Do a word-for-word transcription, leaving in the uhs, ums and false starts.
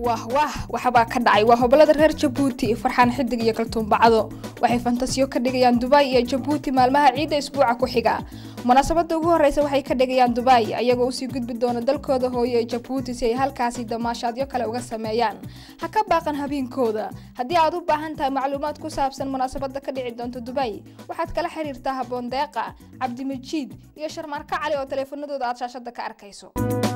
wah wah waxba ka dhacay waa hobalada reer Djibouti farxaan xidig iyo kaltuun bacdo waxay fantasiyo ka dhigayaan Dubai iyo Djibouti maalmaha ciida isbuuca ku xiga munaasabada ugu horeysa waxay ka dhigayaan Dubai ayagoo u sii gudbi doona dalkooda hooyo ee Djibouti si ay halkaasi damaashaadyo kale uga sameeyaan ha ka baaqan habeenkooda haddii aad u baahan tahay macluumaad ku saabsan munaasabada ka dhici doonta Dubai waxaad kala xiriirtaa Haboon Deeqa Cabdi Majiid iyo Sharmarka Cali oo teleefanadooda aad shaashada ka arkayso